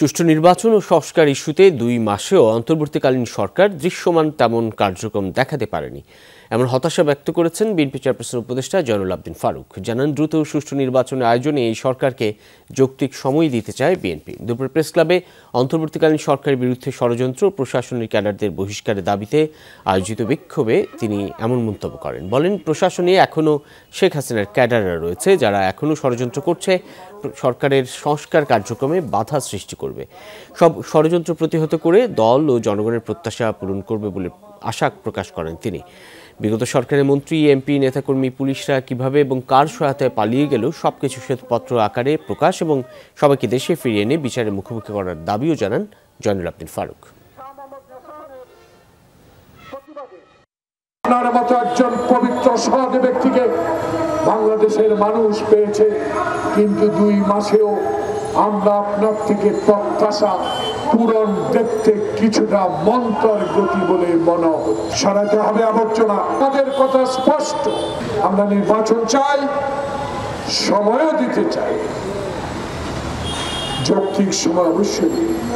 সুষ্ঠু নির্বাচন ও সংস্কার ইস্যুতে ২ মাসেও অন্তর্বর্তীকালীন সরকার দৃশ্যমান তেমন কার্যক্রম দেখাতে পারেনি, এমন হতাশা ব্যক্ত করেছেন বিএনপি চেয়ারপারসন উপদেষ্টা জয়নুল আবদিন ফারুক। জানান, দ্রুত ও সুষ্ঠু নির্বাচনের আয়োজনে এই সরকারকে যৌক্তিক সময় দিতে চায় বিএনপি। দুপুরে প্রেস ক্লাবে অন্তর্বর্তীকালীন সরকারের বিরুদ্ধে ষড়যন্ত্র ও প্রশাসনিক ক্যাডারদের বহিষ্কারের দাবিতে আয়োজিত বিক্ষোভে তিনি এমন মন্তব্য করেন। বলেন, প্রশাসনে এখনও শেখ হাসিনার ক্যাডাররা রয়েছে, যারা এখনও ষড়যন্ত্র করছে, সরকারের সংস্কার কার্যক্রমে বাধা সৃষ্টি করবে। সব ষড়যন্ত্র প্রতিহত করে দল ও জনগণের প্রত্যাশা পূরণ করবে বলে আশা প্রকাশ করেন তিনি। বিগত সরকারের মন্ত্রী, এমপি, নেতাকর্মী, পুলিশরা কিভাবে এবং কার সহায়তায় পালিয়ে গেল সবকিছু শ্বেতপত্র আকারে প্রকাশ এবং সবাইকে দেশে ফিরিয়ে এনে বিচারের মুখোমুখি করার দাবিও জানান জয়নুল আবদিন ফারুক। আপনার মতো একজন পবিত্র সৎ ব্যক্তিকে বাংলাদেশের মানুষ পেয়েছে, কিন্তু ২ মাসেও আমরা আপনার থেকে প্রত্যাশা পূরণ দেখতে কিছুটা মন্তর গতি বলে মনে সরাতে হবে আবর্জনা। আমাদের কথা স্পষ্ট, আমরা নির্বাচন চাই, সময়ও দিতে চাই, যৌক্তিক সময় অবশ্যই।